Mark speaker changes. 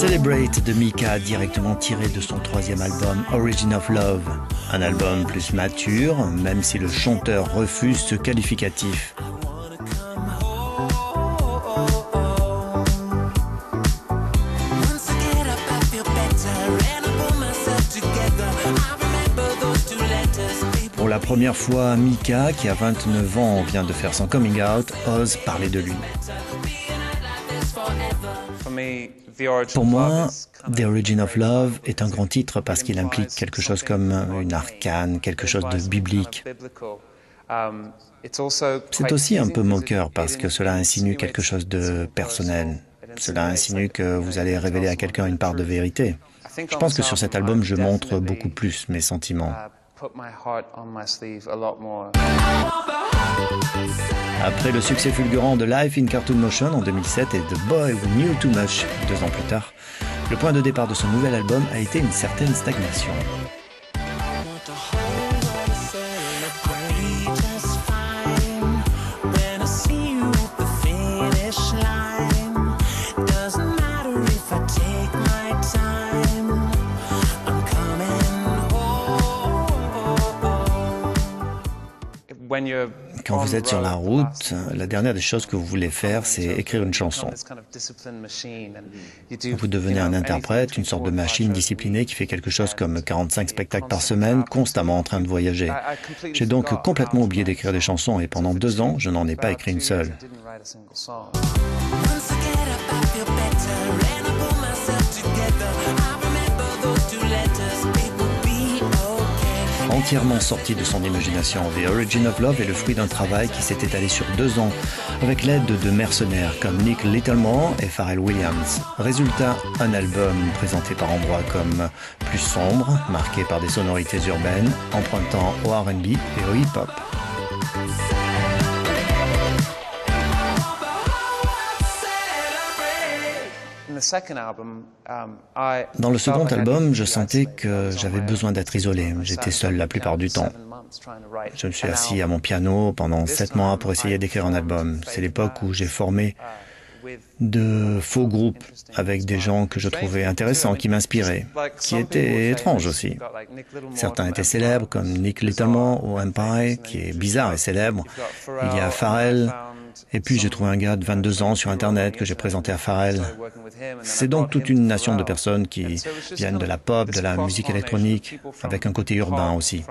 Speaker 1: Celebrate de Mika, directement tiré de son troisième album Origin of Love. Un album plus mature, même si le chanteur refuse ce qualificatif. Pour la première fois, Mika, qui a 29 ans, vient de faire son coming out, ose parler de lui. Pour moi, The Origin of Love est un grand titre parce qu'il implique quelque chose comme une arcane, quelque chose de biblique. C'est aussi un peu moqueur parce que cela insinue quelque chose de personnel. Cela insinue que vous allez révéler à quelqu'un une part de vérité. Je pense que sur cet album, je montre beaucoup plus mes sentiments. Après le succès fulgurant de Life in Cartoon Motion en 2007 et The Boy Who Knew Too Much 2 ans plus tard, le point de départ de son nouvel album a été une certaine stagnation. Quand vous êtes sur la route, la dernière des choses que vous voulez faire, c'est écrire une chanson. Vous devenez un interprète, une sorte de machine disciplinée qui fait quelque chose comme 45 spectacles par semaine, constamment en train de voyager. J'ai donc complètement oublié d'écrire des chansons et pendant 2 ans, je n'en ai pas écrit une seule. Entièrement sorti de son imagination, The Origin of Love est le fruit d'un travail qui s'est étalé sur 2 ans, avec l'aide de mercenaires comme Nick Littlemore et Pharrell Williams. Résultat, un album présenté par endroits comme plus sombre, marqué par des sonorités urbaines, empruntant au R&B et au hip-hop. Dans le second album, je sentais que j'avais besoin d'être isolé. J'étais seul la plupart du temps. Je me suis assis à mon piano pendant 7 mois pour essayer d'écrire un album. C'est l'époque où j'ai formé de faux groupes avec des gens que je trouvais intéressants, qui m'inspiraient, qui étaient étranges aussi. Certains étaient célèbres, comme Nick Littlemore au Empire, qui est bizarre et célèbre. Il y a Pharrell. Et puis j'ai trouvé un gars de 22 ans sur Internet que j'ai présenté à Pharrell. C'est donc toute une nation de personnes qui viennent de la pop, de la musique électronique, avec un côté urbain aussi.